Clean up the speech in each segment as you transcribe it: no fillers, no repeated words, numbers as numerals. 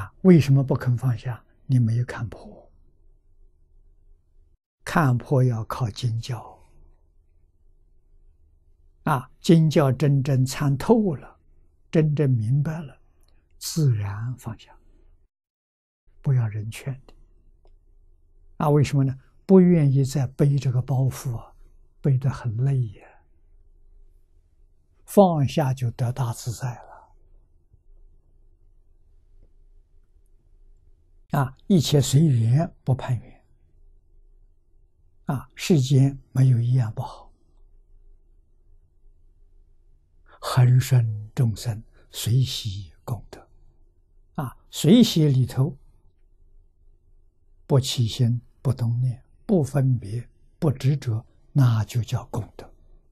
为什么不肯放下？你没有看破，看破要靠经教。经教真正参透了，真正明白了，自然放下，不要人劝的。为什么呢？不愿意再背这个包袱背得很累呀。放下就得大自在了。一切随缘，不攀缘。世间没有一样不好。恒顺众生，随喜功德。随喜里头，不起心，不动念，不分别，不执着，那就叫功德。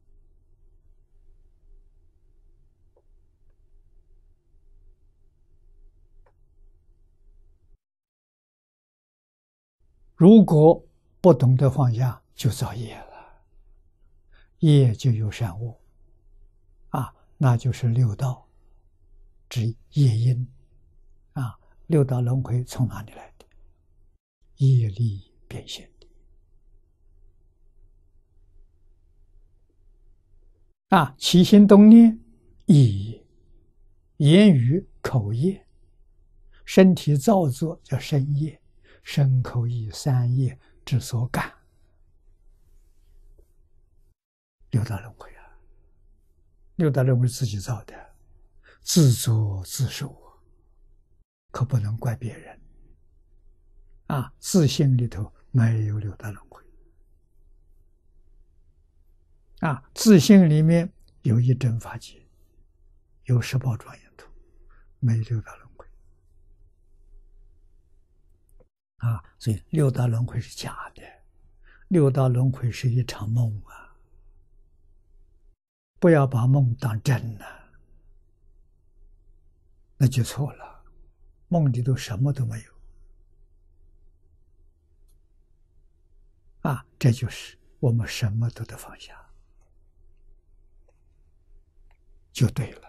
如果不懂得放下，就造业了，业就有善恶，那就是六道之业因。六道轮回从哪里来的？业力变现的。起心动念，意言语口业，身体造作叫身业，身口意三业之所感。六道轮回六道轮回自己造的，自作自受，可不能怪别人。自性里头没有六道轮回。自性里面有一真法界，有十宝庄严土，没六道轮回。所以六道轮回是假的，六道轮回是一场梦不要把梦当真那就错了。梦里头什么都没有。这就是我们什么都得放下，就对了。